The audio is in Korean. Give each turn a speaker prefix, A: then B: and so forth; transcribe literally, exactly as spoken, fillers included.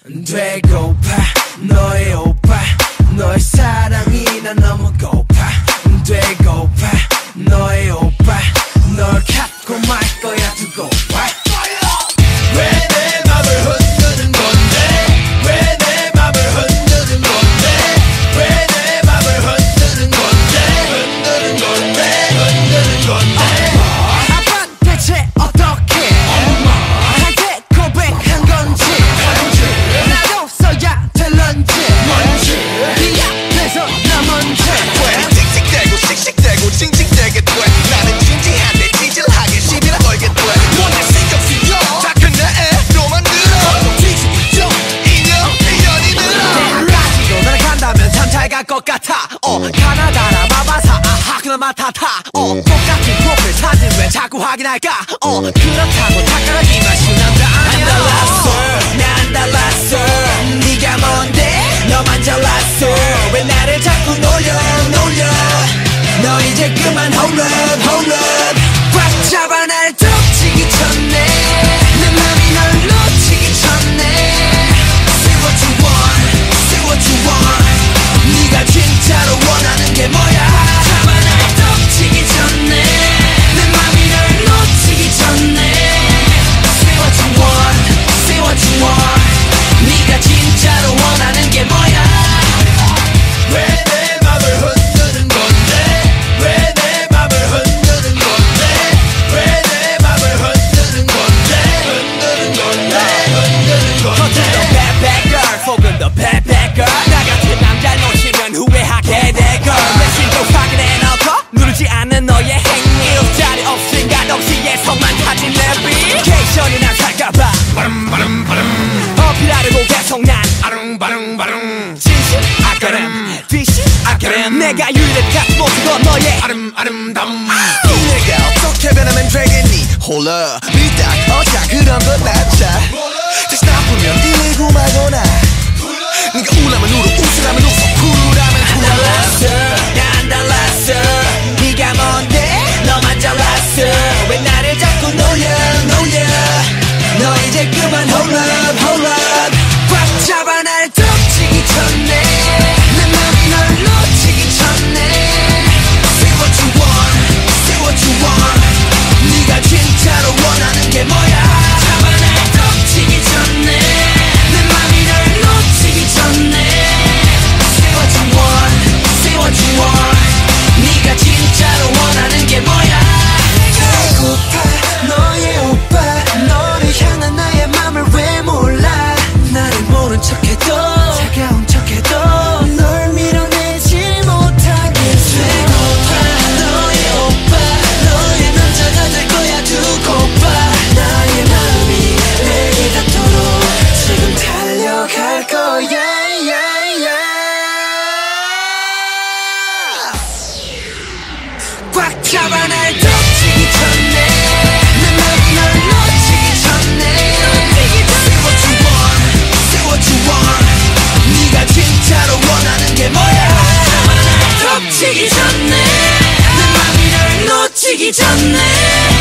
A: 되고파 너의 오빠 너의 사랑이 난 너무 고파 되고파 너의 오빠 널 갖고 말 거야 두고 봐 왜 내 맘을 흔드는 건데 왜 내 맘을 흔드는 건데 왜 내 맘을 흔드는 건데 흔드는 건데 흔드는 건데 아빠 대체 어떻게 나한테 고백한 건지 나도 써야 될런지 뭔지 네 앞에서 나 먼저 왜 씩씩대고 씩씩대고 징징대게 돼 나는 진지한데 찌질하게 시비를 걸게 돼 뭔데 신경 쓰여 다 끝내 또 만들어 뒤집죠 인연 인연이 늘어 내가지고 너를 간다면 참 잘 갈 것 같아 어 가나다라 마바사 아하 그나마 타타 어 똑같은 프로필 사진 왜 자꾸 확인할까 어 그렇다고 착각하지만 쉬운 남자 아니야 안 달랐어 나 안 달랐어 네가 뭔데 너만 잘났어 왜 나를 자꾸 놀려 놀려 너 이제 그만 hold up hold up 꽉 잡아 날 덮치기 전에 내 맘이 널 놓치기 전에 Say what you want Say what you want 네가 진짜로 원하는 게 뭐야 잡아 날 덮치기 전에 내 맘이 널 놓치기 전에 Say what you want Say what you want 네가 진짜로 원하는 게 뭐야 왜 내 맘을 흔드는 건데 왜 내 맘을 흔드는 건데 왜 내 맘을 흔드는 건데 흔드는 건데 흔드는 건데 겉은 더 bad bad girl 속은 더 bad bad girl 나 같은 남자 놓치면 후회하게 될 걸 내 심도 확인해 놓고 누르지 않는 너의 행위 자리 없인 가덕시에 속만 타진 내비케이션이 난 살까봐 바름 바름 바름 어필하려고 계속 난 아릉바릉바릉 진실 아까름 뒤실 아까름 내가 유일한 같은 모습은 너의 아름 아름다움 이 내가 어떻게 변하면 되겠니 홀라 미딱 어차 그런 건 낫자 다시 나쁘면 이리고 말거나 네가 우라면 울어 웃으라면 웃어 쿨하면 쿨 안 달랐어 나 안 달랐어 네가 뭔데 너만 잘났어 왜 나를 자꾸 놀려 놀려 너 이제 그만 hold up hold up 꽉 잡아 날 덮치기 전에 내 맘이 널 놓치기 전에 Say what you want Say what you want 네가 진짜로 원하는 게 뭐야 잡아 날 덮치기 전에 내 맘이 널 놓치기 전에 Say what you want Say what you want 네가 진짜로 원하는 게 뭐야 배고파 너의 오빠 너를 향한 나의 맘을 왜 몰라 나를 모른 척해도 차가운 척해도 널 밀어내지 못하게 배고파 너의 오빠 너의 남자가 될 거야 두고 봐 나의 마음이 내게 닿도록 지금 달려갈 거야 yeah, yeah. 꽉 잡아 날 덮치기 전에 내 맘이 널 놓치기 전에 Say what you want Say what you want 네가 진짜로 원하는 게 뭐야 잡아 날 덮치기 전에 내 맘이 널 놓치기 전에